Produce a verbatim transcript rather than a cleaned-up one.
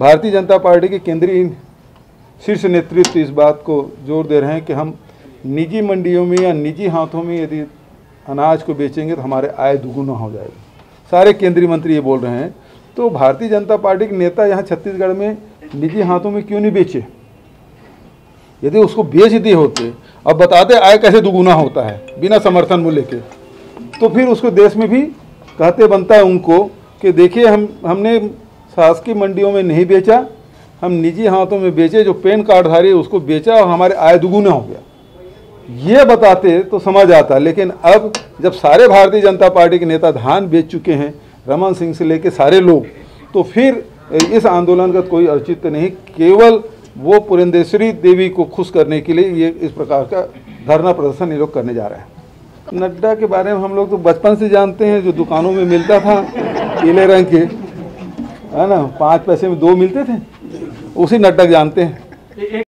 Bharatiya Janata party के केंद्रीय शीर्ष नेतृत्व इस बात को जोर दे रहे हैं कि हम निजी मंडियों में या निजी हाथों में यदि अनाज को बेचेंगे तो हमारे आय दुगुना हो जाएगी। सारे केंद्रीय मंत्री ये बोल रहे हैं। तो भारतीय जनता पार्टी के नेता यहाँ छत्तीसगढ़ में निजी हाथों में क्यों नहीं बेचे? यदि उसको बेच दिए होते, अब बताते आय कैसे दुगुना होता है बिना समर्थन मूल्य के, तो फिर उसको देश में भी कहते बनता है उनको कि देखिए हम हमने शासकीय मंडियों में नहीं बेचा, हम निजी हाथों में बेचे, जो पेन कार्डधारी है उसको बेचा और हमारे आय दुगुना हो गया। ये बताते तो समझ आता। लेकिन अब जब सारे भारतीय जनता पार्टी के नेता धान बेच चुके हैं, रमन सिंह से लेके सारे लोग, तो फिर इस आंदोलन का कोई औचित्य नहीं। केवल वो पुरंदेश्वरी देवी को खुश करने के लिए ये इस प्रकार का धरना प्रदर्शन ये लोग करने जा रहे हैं। नड्डा के बारे में हम लोग तो बचपन से जानते हैं, जो दुकानों में मिलता था पीले रंग के, है ना, पाँच पैसे में दो मिलते थे, उसी नड्डा जानते हैं।